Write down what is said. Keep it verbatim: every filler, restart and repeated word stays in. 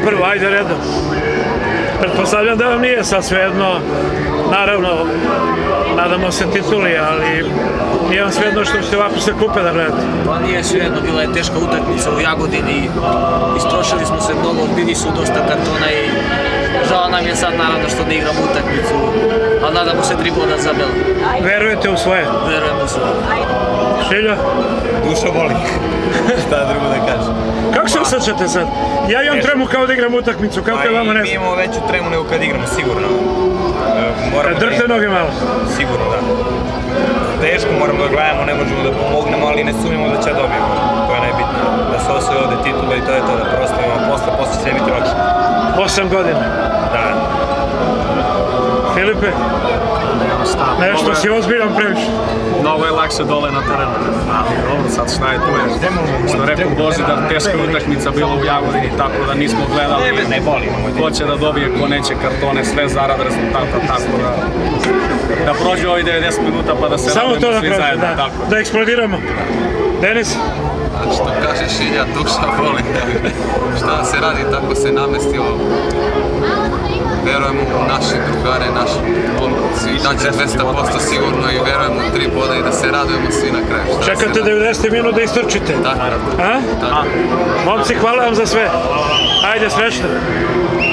prvo, ajde redom. Pretpostavljam da vam nije sad svejedno, naravno, nadamo se tituli, ali nije vam svejedno što ćete ovako se kupe da gledate. Pa nije svejedno, bila je teška utakmica u Jagodini, istrošili smo se mnogo, bili su dosta kartona i žao nam je sad naravno što ne igramo utakmicu, ali nadamo se tri boda za Belo. Verujete u svoje? Verujem u svoje. Šiljo? Duša boli, šta drugo da kažem. Kako se osjećate sad? Ja imam tremu kao da igram utakmicu, kako je vama ne znam? Mi imamo veću tremu nego kad igramo, sigurno. Drhte noge malo? Sigurno, da. Teško, moramo da gledamo, ne možemo da pomognemo, ali ne sumnjamo da će dobijemo. To je najbitno. Da se osvoji ovde titula i to je to, da proslavimo posle, posle će biti lakše. Osam godina? Da. Filipe? Nešto si ozbiljan previše. Mnogo je lakše dole na terenu, ali dobro, sad šta je tu je. Što rekao Božidar, teška utakmica bila u Jagodini, tako da nismo gledali ko će da dobije, ko neće kartone, sve zarad rezultata, tako da da prođe ovih devedeset minuta pa da se radimo svi zajedno. Da eksplodiramo. Denis? Što kaže Šilja, duša boli. Šta se radi, tako se namestilo. Verujemo u naše drugare, naši momci, daće dvesta posto sigurno i verujemo u tri boda i da se radujemo svi na kraju. Čekate devedeset minuta da istrčite? Tako. Momci, hvala vam za sve. Ajde, srećno.